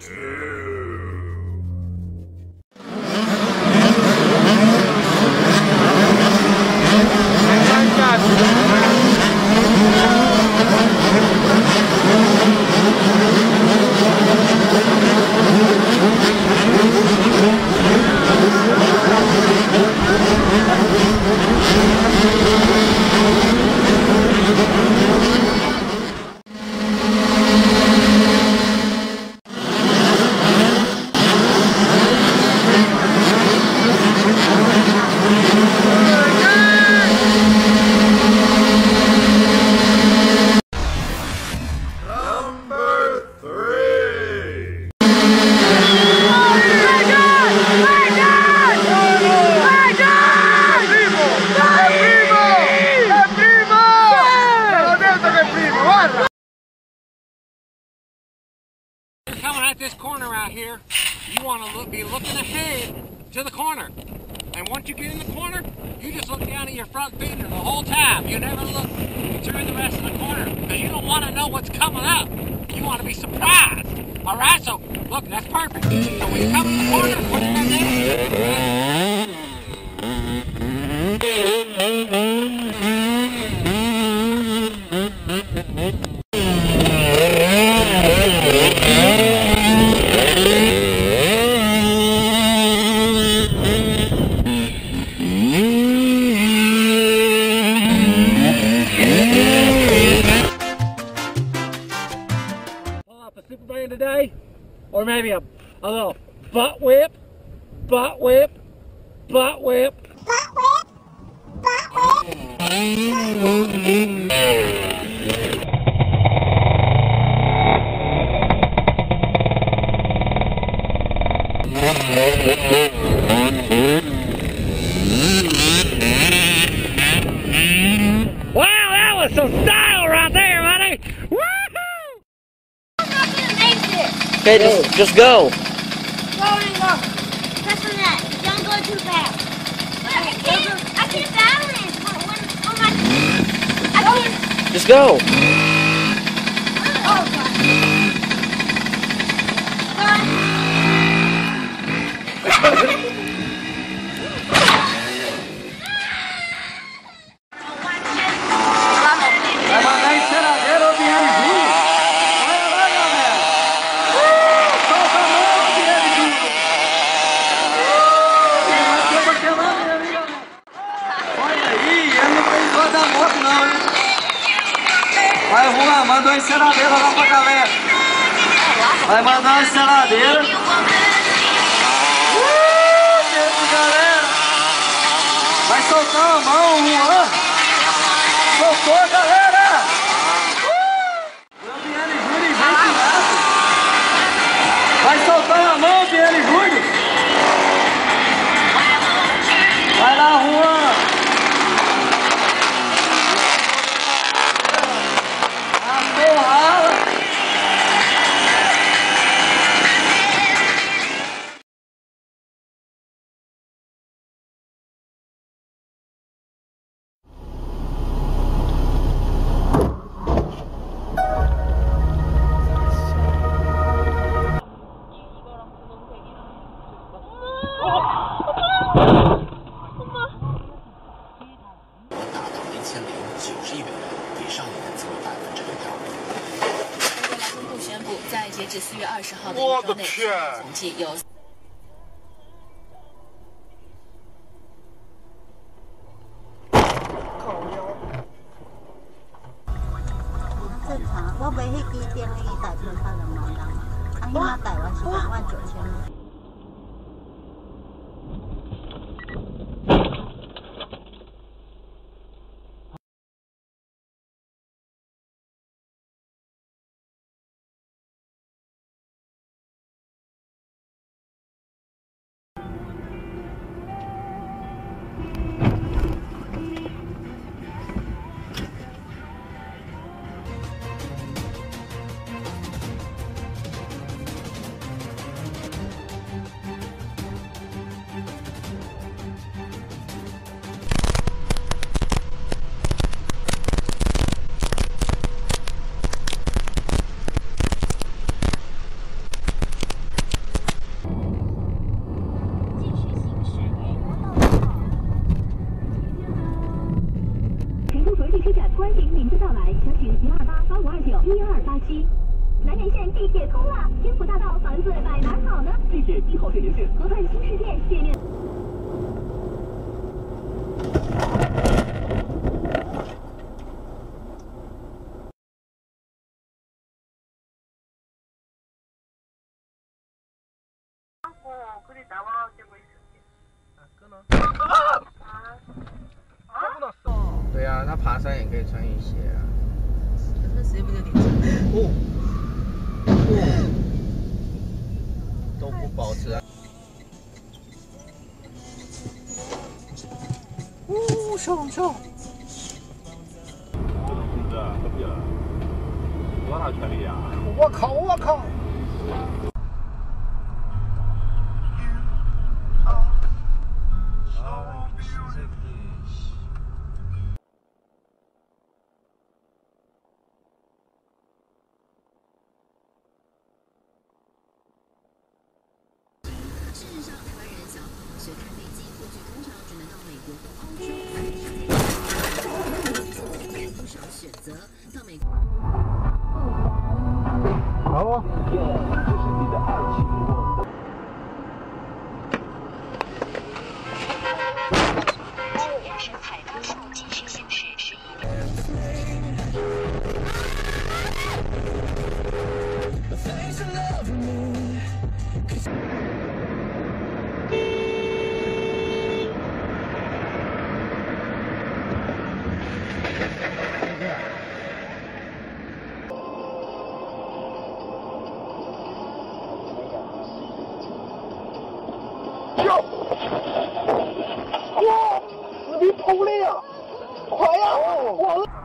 Coming at this corner out here, you want to be looking ahead to the corner. And once you get in the corner, you just look down at your front fender the whole time. You never look through the rest of the corner because you don't want to know what's coming up. You want to be surprised. All right, so look, that's perfect. So when you come in the corner, put it in there. Superman today, or maybe a little butt whip, butt whip, butt whip, butt whip, butt whip. Wow, that was some style right there, buddy! Woohoo! Okay, just go. Go. Press on that. Don't go too fast. I can't balance. I can't. Just go. Oh, God. Vai mandar enceradeira ou viagem? Olha lá, galera! Solta a mão, viagem! Vai bater lá, minha amiga! Olha aí, ele não fez dor da moto não, hein? Vai, Juan, manda uma enceradeira lá pra galera! Vai mandar uma enceradeira! Galera! Vai soltar a mão, Juan! Soltou, galera! Viane Júnior, vem cuidado! Vai soltar a mão, Viane Júnior! Vai lá, Juan! A porrada! 宣布，在截止4月20号的一周内，总计有。 正常，我买迄支电伊大票才2万人，啊，迄马台湾是29000。 空了，天府大道房子买哪好呢？地铁1号线沿线，河畔新世界界面。 对啊，他爬山也可以穿雨鞋啊。 那谁不有点真？ 都不保持啊。上。 是的，可别了，多大权利呀？ 我靠！ 事实上，台湾人想要考学开飞机，过去通常只能到美国或澳洲，不少选择到美国。 好哦。 这是你的爱情我。 人生海高速继续显示11。 哇！死皮通了呀！快呀！